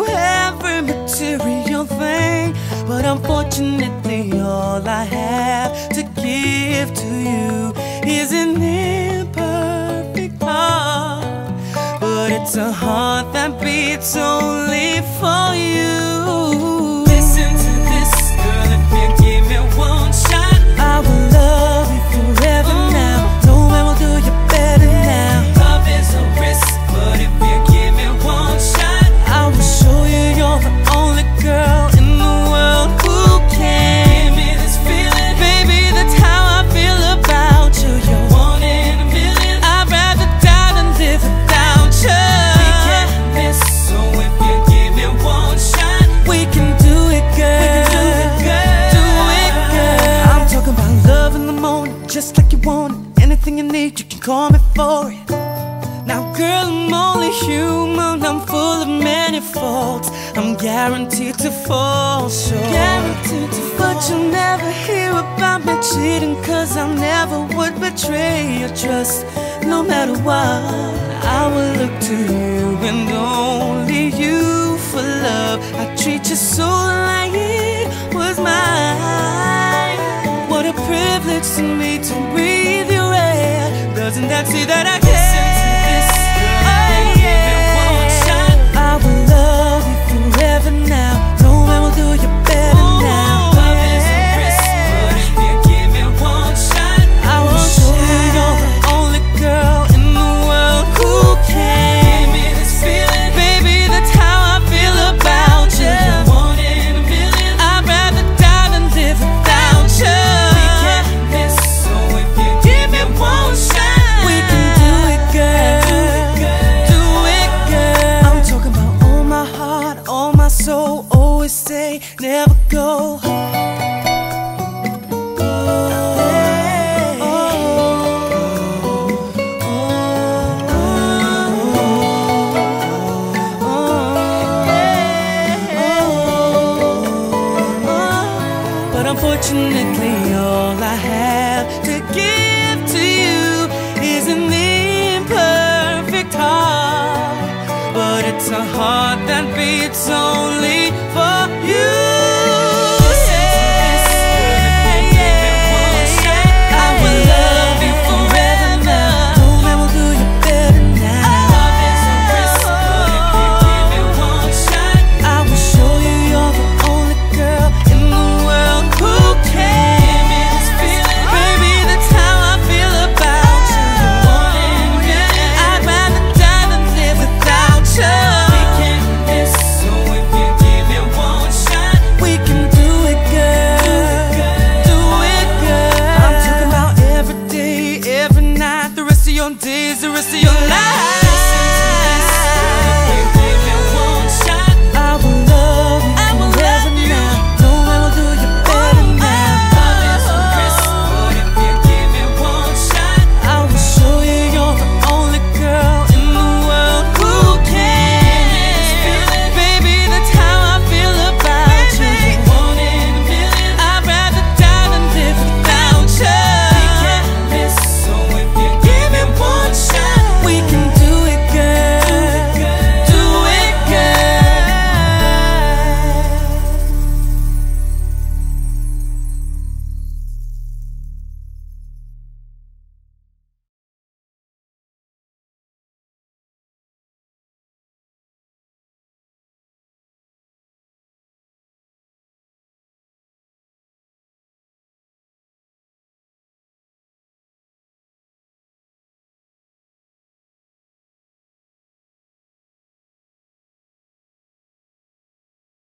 every material thing, but unfortunately all I have to give to you is an imperfect heart. But it's a heart that beats only for you. Listen to this, girl, if you give me one shot, I will love you forever now. No man will do you better now. Love is a risk, but if you give me one shot, I will show you you're the only girl in the world who can give me this feeling. Baby, that's how I feel about you. You're one in a million. I'd rather die than live without you. We can't miss, so if you give me one shot, we can do it, girl. We can do it, girl. Do it, girl. I'm talking about love in the morning, just like you want it. Anything you need, you can call me for it. Now girl, I'm only human, I'm full of many faults. I'm guaranteed to fall short, guaranteed to fall. But you'll never hear about me cheating, cause I never would betray your trust. No matter what, I will look to you and only you for love. I treat you so like it was mine. What a privilege to me to breathe your air. Doesn't that say that I care? I will love you forever now. No man will do you better now. Love is a risk, but if you give me one shot, I will show you you're the only girl in the world who can give me this feeling. Baby, that's how I feel about you. You're one in a million. I'd rather die than live without you. We can't miss, so if you give me one shot, we can do it, girl. So always say never go. But unfortunately all I have to give to you is an imperfect heart. But it's a heart that beats only